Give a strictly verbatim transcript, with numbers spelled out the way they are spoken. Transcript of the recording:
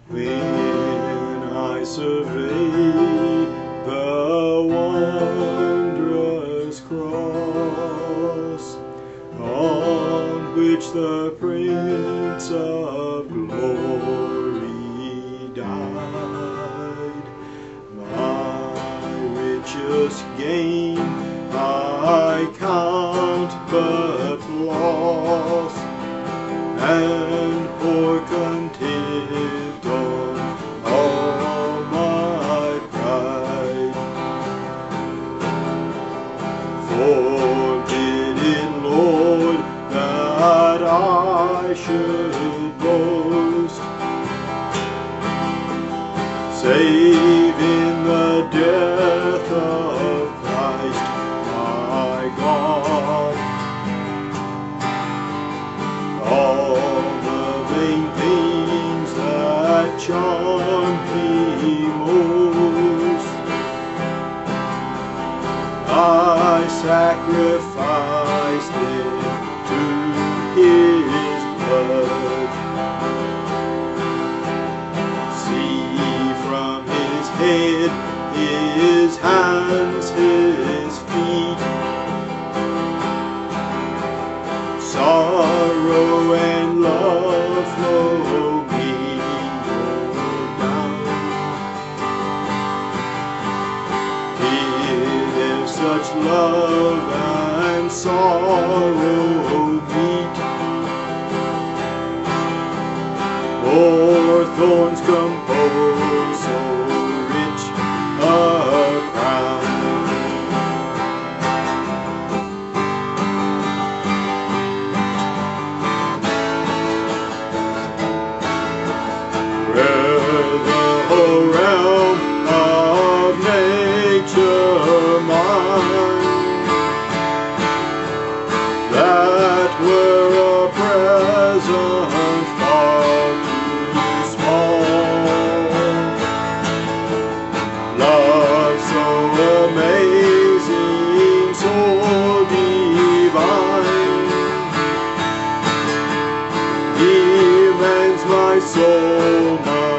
When I survey the wondrous cross on which the Prince of Glory died, my richest gain I count but loss, and pour contempt on all my pride. Forbidden, Lord, that I should boast, save in the death of Christ my God. All the vain things that charm me most, I sacrifice them to His blood. See from His head, His hands, His feet, sorrow and love flow me down. If such love and sorrow meet, or thorns compose so rich a crown. Where the whole realm of nature mine, that were a present far too small. Love so amazing, so divine, demands my soul, my